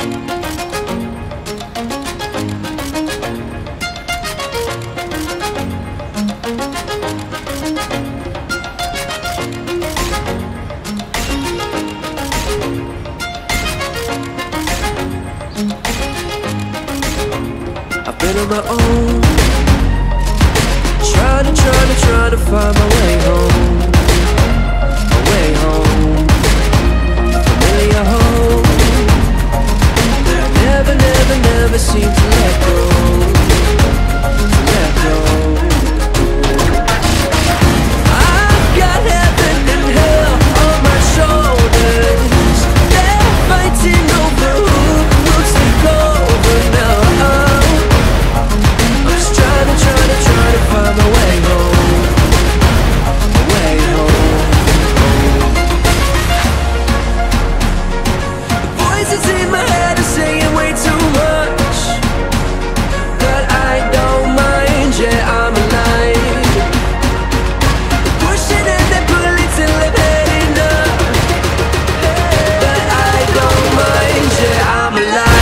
I've been on my own, trying to find my way home, my way home. Familiar home that I never seem to let go, to let go. I've got heaven and hell on my shoulders. They're fighting over who will take over now. I'm just trying to find my way home, my way home. The voices in my head are saying way too much, but I don't mind, yeah, I'm alive. They're pushing and they're pulling till I'm heading up, but I don't mind, yeah, I'm alive.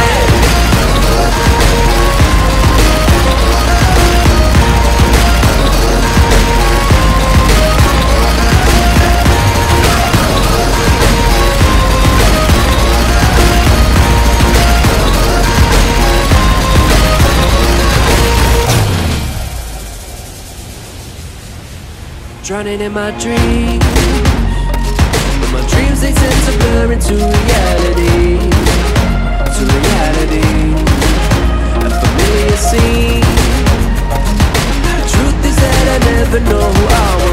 Drowning in my dreams, but my dreams they tend to blur into reality, to reality. A familiar scene. The truth is that I never know who I was.